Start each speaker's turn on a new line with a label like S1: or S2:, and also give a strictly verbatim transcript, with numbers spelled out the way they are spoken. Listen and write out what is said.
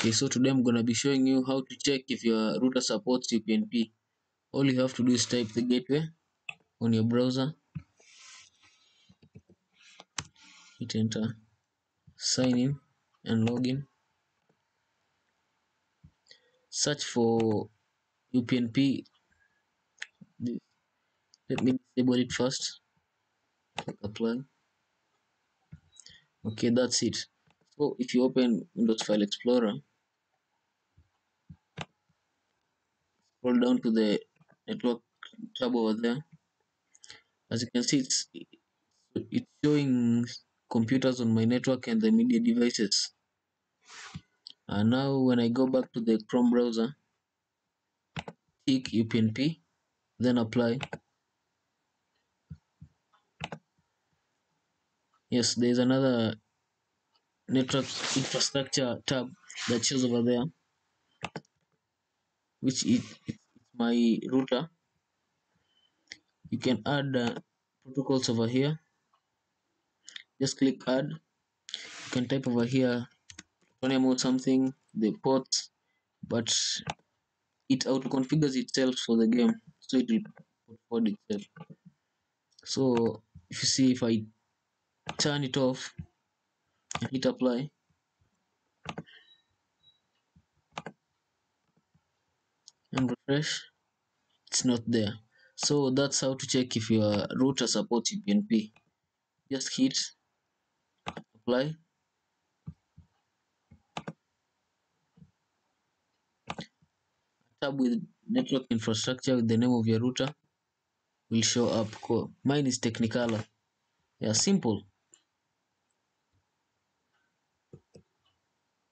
S1: Okay, so today I'm gonna be showing you how to check if your router supports U P n P. All you have to do is type the gateway on your browser, hit enter, sign in and log in, search for U P n P. Let me disable it first, click apply. Okay, that's it. So if you open Windows File Explorer, scroll down to the network tab over there. As you can see, it's it's showing computers on my network and the media devices. And now when I go back to the Chrome browser, tick U P n P, then apply. Yes, there is another network infrastructure tab that shows over there, which is it's my router. You can add uh, protocols over here. Just click add. You can type over here plutonium or something, the ports, but it auto configures itself for the game, so it will put forward itself. So if you see, if I turn it off and hit apply, and refresh, it's not there. So that's how to check if your router supports U P n P. Just hit apply, tab with network infrastructure with the name of your router will show up. Cool. Mine is Technicolor. Yeah, simple.